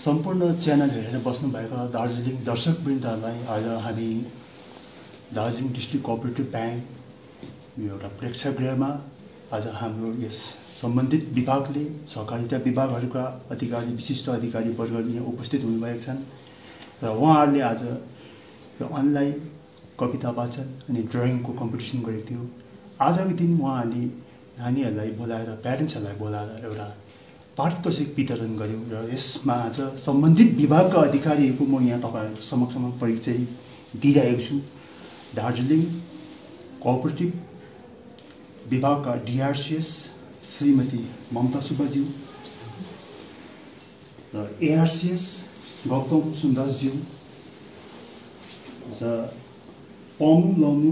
सम्पूर्ण च्यानल हेरेर बस्नुभएका दार्जिलिङ दर्शकवृन्दलाई आज हामी दार्जिलिङ डिस्ट्रिक्ट कोअपरेटिभ ब्याङ्क यो एउटा प्रेक्षागृहमा आज हाम्रो यस सम्बन्धित विभागले सहकारिता विभागहरूका अधिकारी विशिष्ट अधिकारी वर्ग यहाँ उपस्थित हुनुभएका छन् र उहाँहरूले आज यो अनलाइन कविता वाचन अनि ड्रइङको कम्पिटिसन गरेको थियो। आजको दिन उहाँहरूले नानीहरूलाई बोलाएर प्यारेन्ट्सहरूलाई बोलाएर एउटा पारितोषिक वितरण गर्यो र यसमा आज सम्बन्धित विभागका अधिकारीहरूको म यहाँ तपाईहरु समक्षमा परिचय दिइरहेको छु। दार्जिलिङ कोअपरेटिभ विभागका डीआरसीएस श्रीमती ममता सुब्बाज्यू र एआरसीएस गौतम सुन्दासज्यू र पमु लमु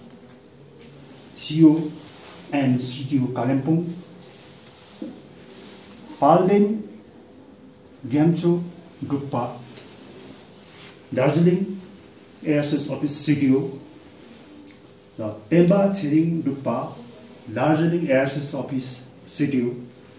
CO and CTO Kalimpong, Palden Gyamtso Duppa Darjeeling ARCS office CTO र Pemba Tshering Duppa Darjeeling ARCS office CTO.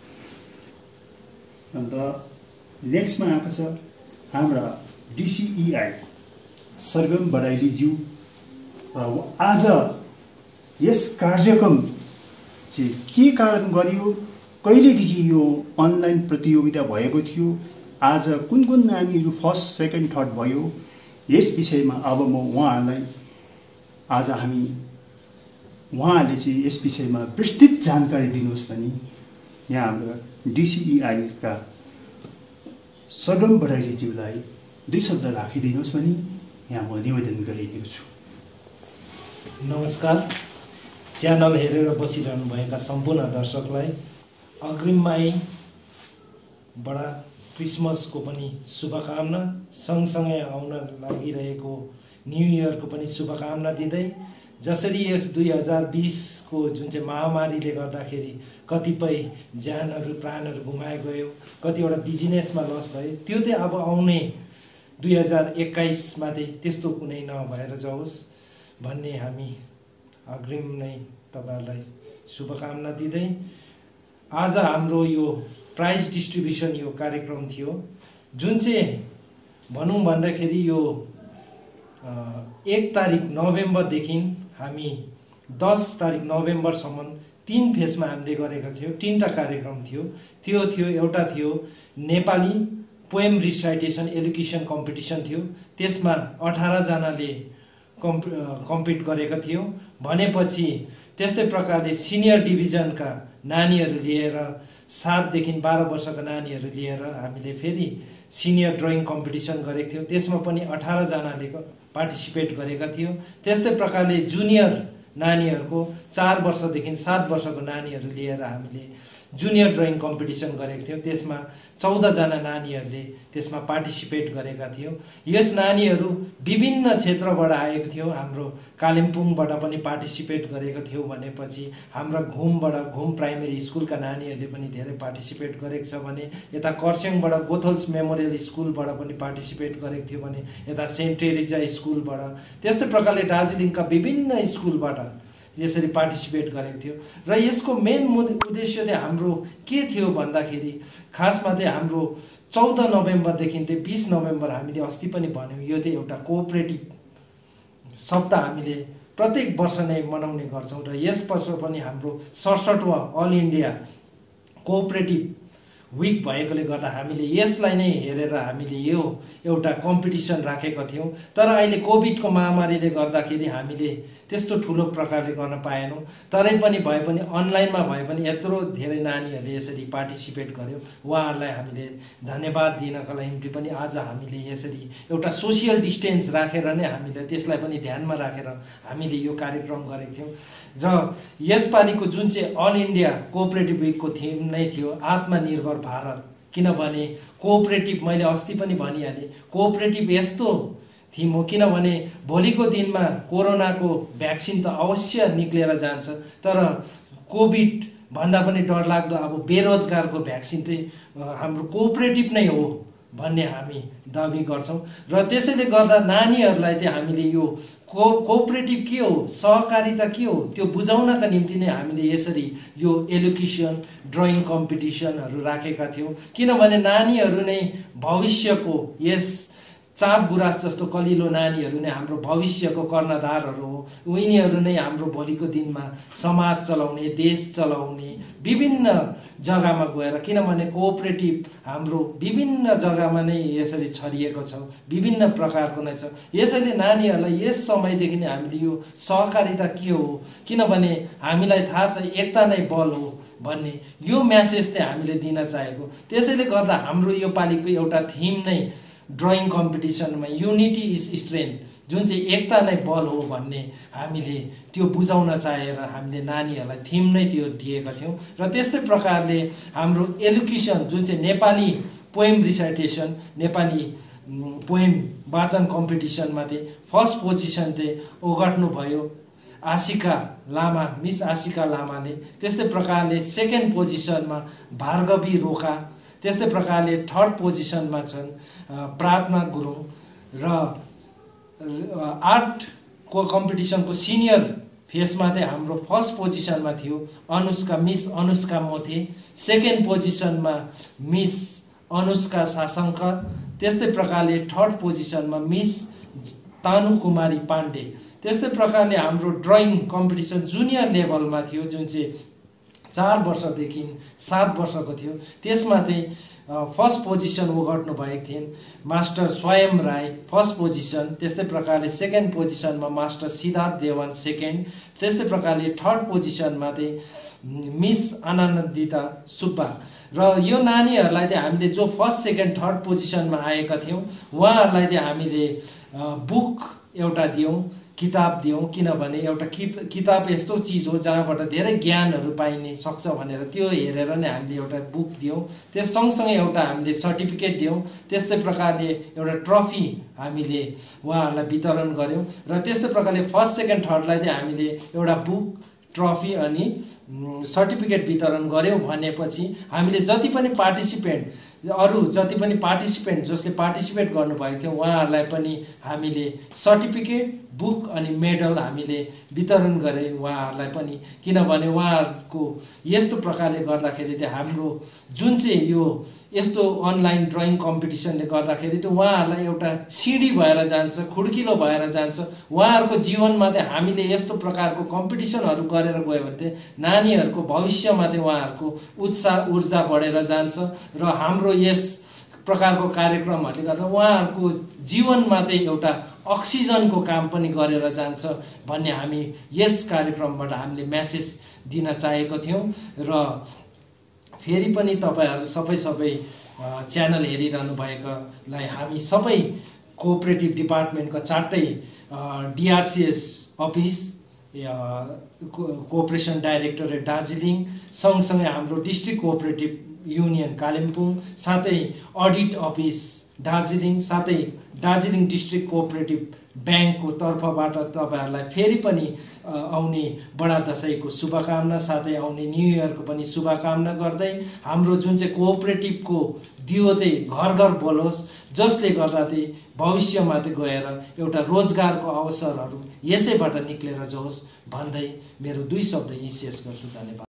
अन्त नेक्स्टमा आएको छ हाम्रा डिसिईआई सरगम बराइलीज्यू र आज यस कार्यक्रम चाहिँ के कारण गरियो, कहिलेदेखि यो अनलाइन प्रतियोगिता भएको थियो, आज कुन कुन नानीहरू फर्स्ट सेकेन्ड थर्ड भयो, यस विषयमा अब म उहाँहरूलाई आज हामी उहाँहरूले चाहिँ यस विषयमा विस्तृत जानकारी दिनुहोस् भनी यहाँ हाम्रो डिसिईआई का सरगम बराइलीज्यूलाई दुई शब्द राखिदिनुहोस् भनी यहाँ म निवेदन गरिरहेको छु। नमस्कार। च्यानल हेरेर बसिरहनुभएका सम्पूर्ण दर्शकलाई अग्रिममै बडा क्रिसमसको पनि शुभकामना, सँगसँगै आउन लागिरहेको न्यू इयरको पनि शुभकामना दिँदै जसरी यस 2020 को जुन चाहिँ महामारीले गर्दाखेरि कतिपय ज्यानहरू प्राणहरू गुमाए गयो, कतिवटा बिजनेसमा लस भयो, त्यो चाहिँ अब आउने 2021 मा चाहिँ त्यस्तो कुनै नभएर जाओस् भन्ने हामी अग्रिम नै तपाईहरुलाई शुभकामना दिँदै आज हाम्रो यो प्राइज डिस्ट्रिब्युसन यो कार्यक्रम थियो, जुन चाहिँ भनौं भन्दाखेरि यो 1 तारिक नोभेम्बरदेखि हामी 10 तारिक नोभेम्बरसम्म 3 फेजमा हामीले गरेका थियौं। 3टा कार्यक्रम थियो। त्यो थियो, एउटा थियो Nepali poem recitation elocution competition थियो, त्यसमा 18 जनाले कम्पिट गरेका थियौं। भनेपछि त्यस्तै प्रकारले सिनियर डिभिजनका नानीहरू लिएर 7 देखि 12 वर्षका नानीहरू लिएर हामीले फेरि सिनियर ड्रइङ कम्पिटिसन गरेका थियौं, त्यसमा पनि 18 जनाले पार्टिसिपेट गरेका थियौं। त्यस्तै प्रकारले जुनियर नानीहरूको 4 वर्षदेखि 7 वर्षको नानीहरू लिएर हामीले जुनियर ड्रइङ कम्पिटिसन गरेका थियौं, त्यसमा 14 जना नानीहरूले त्यसमा पार्टिसिपेट गरेका थियौं। यस नानीहरू विभिन्न क्षेत्रबाट आएको थियो। हाम्रो कालिम्पोङबाट पनि पार्टिसिपेट गरेको थियो भनेपछि हाम्रा घुम प्राइमेरी स्कुलका नानीहरूले पनि धेरै पार्टिसिपेट गरेको छ भने यता कर्स्याङबाट गोथल्स मेमोरियल स्कुलबाट पनि पार्टिसिपेट गरेको थियो भने यता सेन्ट टेरेजा स्कुलबाट, त्यस्तै प्रकारले दार्जिलिङका विभिन्न स्कुलबाट यसरी पार्टिसिपेट गरेको थियो। र यसको मेन उद्देश्य चाहिँ हाम्रो के थियो भन्दाखेरि खासमा चाहिँ हाम्रो 14 नोभेम्बरदेखि 20 नोभेम्बर हामीले अस्ति पनि भन्यौं, यो चाहिँ एउटा कोअपरेटिभ सप्ताह हामीले प्रत्येक वर्ष नै मनाउने गर्छौं र यस वर्ष पनि हाम्रो 67वां अल इन्डिया कोअपरेटिभ विक भएकोले गर्दा हामीले यसलाई नै हेरेर हामीले यो एउटा कम्पिटिसन राखेका थियौं। तर अहिले कोभिडको महामारीले गर्दाखेरि हामीले त्यस्तो ठूलो प्रकारले गर्न पाएनौं, तरै पनि भए पनि अनलाइनमा भए पनि यत्रो धेरै नानीहरूले यसरी पार्टिसिपेट गर्यो, उहाँहरूलाई हामीले धन्यवाद दिनका लागि पनि आज हामीले यसरी एउटा सोशल डिस्टेन्स राखेर नै हामीले त्यसलाई पनि ध्यानमा राखेर हामीले यो कार्यक्रम गरेका थियौं। र यसपालिको जुन चाहिँ अल इन्डिया कोअपरेटिभ विकको थिम नै थियो आत्मनिर्भर भारत, किनभने कोअपरेटिभ मैले अस्ति पनि भनिहालेँ, कोअपरेटिभ यस्तो थिम हो किनभने भोलिको दिनमा कोरोनाको भ्याक्सिन त अवश्य निक्लेर जान्छ, तर कोभिड भन्दा पनि डरलाग्दो अब बेरोजगारको भ्याक्सिन चाहिँ हाम्रो कोअपरेटिभ नै हो भन्ने हामी दाबी गर्छौं। र त्यसैले गर्दा नानीहरूलाई चाहिँ हामीले यो कोअपरेटिभ के हो, सहकारिता के हो, त्यो बुझाउनका निम्ति नै हामीले यसरी यो एलोक्युसन ड्रइङ कम्पिटिसनहरू राखेका थियौँ। किनभने नानीहरू नै भविष्यको, यस चाप गुराँस जस्तो कलिलो नानीहरू नै हाम्रो भविष्यको कर्णधारहरू हो। उनीहरू नै हाम्रो भोलिको दिनमा समाज चलाउने, देश चलाउने, विभिन्न जग्गामा गएर, किनभने कोअपरेटिभ हाम्रो विभिन्न जग्गामा नै यसरी छरिएको छ, विभिन्न प्रकारको नै छ। यसैले नानीहरूलाई यस समयदेखि नै हामीले यो सहकारिता के हो, किनभने हामीलाई थाहा छ एकता नै बल हो भन्ने यो म्यासेज चाहिँ हामीले दिन चाहेको। त्यसैले गर्दा हाम्रो यो पालिको एउटा थिम नै ड्रइङ कम्पिटिसनमा युनिटी इज स्ट्रेन्थ, जुन चाहिँ एकता नै बल हो भन्ने हामीले त्यो बुझाउन चाहेर हामीले नानीहरूलाई थिम नै त्यो दिएका थियौँ। र त्यस्तै प्रकारले हाम्रो एलोक्युसन जुन चाहिँ Nepali poem recitation, Nepali poem वाचन कम्पिटिसनमा चाहिँ फर्स्ट पोजिसन चाहिँ ओगट्नु भयो आशिका लामा, मिस आशिका लामाले। त्यस्तै प्रकारले सेकेन्ड पोजिसनमा भार्गवी रोका, त्यस्तै प्रकारले थर्ड पोजिसनमा छन् प्रार्थना गुरुङ। र आर्टको कम्पिटिसनको सिनियर फेसमा चाहिँ हाम्रो फर्स्ट पोजिसनमा थियो अनुष्का, मिस अनुष्का मोथे। सेकेन्ड पोजिसनमा मिस अनुष्का साशङ्कर। त्यस्तै प्रकारले थर्ड पोजिसनमा मिस तानु कुमारी पाण्डे। त्यस्तै प्रकारले हाम्रो ड्रइङ कम्पिटिसन जुनियर लेभलमा थियो, जुन चाहिँ 4 वर्षदेखि 7 वर्षको थियो। त्यसमा चाहिँ फर्स्ट पोजिसन ओगट्नु भएका थिइन् मास्टर स्वयं राई, फर्स्ट पोजिसन। त्यस्तै प्रकारले सेकेन्ड पोजिसनमा मास्टर सिद्धार्थ देवान, सेकेन्ड। त्यस्तै प्रकारले थर्ड पोजिसनमा चाहिँ मिस आनन्दिता सुब्बा। र यो नानीहरूलाई चाहिँ हामीले जो फर्स्ट सेकेन्ड थर्ड पोजिसनमा आएका थियौँ उहाँहरूलाई चाहिँ हामीले बुक एउटा दियौँ, किताब दियौँ। किनभने एउटा किताब यस्तो चिज हो जहाँबाट धेरै ज्ञानहरू पाइने सक्छ भनेर त्यो हेरेर नै हामीले एउटा बुक दियौँ। त्यस सँगसँगै एउटा हामीले सर्टिफिकेट दियौँ। त्यस्तै प्रकारले एउटा ट्रफी हामीले उहाँहरूलाई वितरण गऱ्यौँ। र त्यस्तै प्रकारले फर्स्ट सेकेन्ड थर्डलाई चाहिँ हामीले एउटा बुक, ट्रफी अनि सर्टिफिकेट वितरण गऱ्यौँ। भनेपछि हामीले जति पनि पार्टिसिपेन्ट जसले पार्टिसिपेट गर्नुभएको थियो उहाँहरूलाई पनि हामीले सर्टिफिकेट, बुक अनि मेडल हामीले वितरण गरे उहाँहरूलाई पनि। किनभने उहाँहरूको यस्तो प्रकारले गर्दाखेरि चाहिँ हाम्रो जुन चाहिँ यो यस्तो अनलाइन ड्रइङ कम्पिटिसनले गर्दाखेरि चाहिँ उहाँहरूलाई एउटा सिडी भएर जान्छ, खुड्किलो भएर जान्छ। उहाँहरूको जीवनमा चाहिँ हामीले यस्तो प्रकारको कम्पिटिसनहरू गरेर गयो भने चाहिँ नानीहरूको भविष्यमा चाहिँ उहाँहरूको उत्साह ऊर्जा बढेर जान्छ। र हाम्रो यस प्रकारको कार्यक्रमहरूले गर्दा उहाँहरूको जीवनमा चाहिँ एउटा अक्सिजनको काम पनि गरेर जान्छ भन्ने हामी यस कार्यक्रमबाट हामीले म्यासेज दिन चाहेको थियौँ। र फेरि पनि तपाईहरु सबै च्यानल हेरिरहनु भएकालाई हामी सबै कोअपरेटिभ डिपार्टमेन्टको चारटै DRCS office, cooperation directorate Darjeeling, सँगसँगै हाम्रो डिस्ट्रिक्ट कोअपरेटिभ युनियन कालिम्पोङ, साथै अडिट अफिस दार्जिलिङ, साथै दार्जिलिङ डिस्ट्रिक्ट कोअपरेटिभ ब्याङ्कको तर्फबाट तपाईहरुलाई फेरि पनि आउने बडा दशैंको शुभकामना, साथै आउने न्यू इयरको पनि शुभकामना गर्दै हाम्रो जुन चाहिँ कोअपरेटिभको दियो चाहिँ घर घर बोलोस्, जसले गर्दा चाहिँ भविष्यमा चाहिँ गएर एउटा रोजगारको अवसरहरू यसैबाट निक्लेर जाओस् भन्दै मेरो 2 शब्द यही शेष गर्छु। धन्यवाद।